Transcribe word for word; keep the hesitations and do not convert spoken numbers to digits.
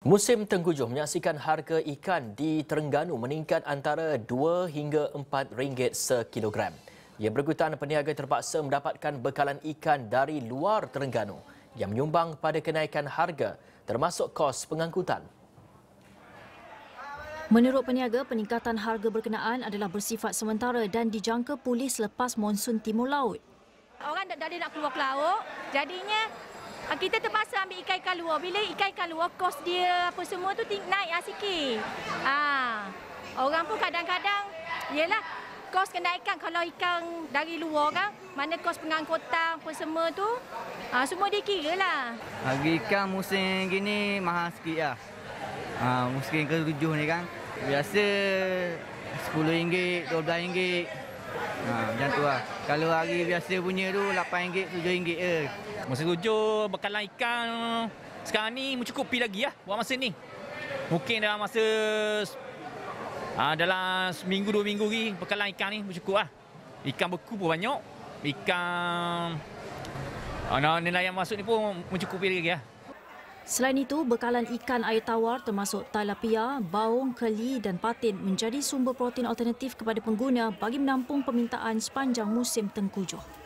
Musim tengkujuh menyaksikan harga ikan di Terengganu meningkat antara dua hingga empat ringgit sekilogram. Ia berikutan peniaga terpaksa mendapatkan bekalan ikan dari luar Terengganu yang menyumbang pada kenaikan harga termasuk kos pengangkutan. Menurut peniaga, peningkatan harga berkenaan adalah bersifat sementara dan dijangka pulih selepas monsun timur laut. Orang dah nak keluar ke laut, jadinya kita terpaksa ambil ikan-ikan luar. Bila ikan-ikan luar, kos dia apa semua tu naik lah sikit. Ah, orang pun kadang-kadang, yelah, kos kenaikan kalau ikan dari luar kan, mana kos pengangkutan apa semua tu, ah, semua dikira lah. Harga ikan musim gini mahal sikit lah. Ha, musim ketujuh ni kan, biasa sepuluh ringgit, dua belas ringgit. Ha, macam tu lah. Kalau hari biasa punya tu lapan ringgit, tujuh ringgit je. Musim tujuh, bekalan ikan sekarang ni mencukupi lagi lah buat masa ni. Mungkin dalam masa aa, dalam seminggu, dua minggu lagi bekalan ikan ni mencukup lah. Ikan beku pun banyak. Ikan aa, nilai yang masuk ni pun mencukupi lagi lah. Selain itu, bekalan ikan air tawar termasuk tilapia, baung, keli dan patin menjadi sumber protein alternatif kepada pengguna bagi menampung permintaan sepanjang musim tengkujuh.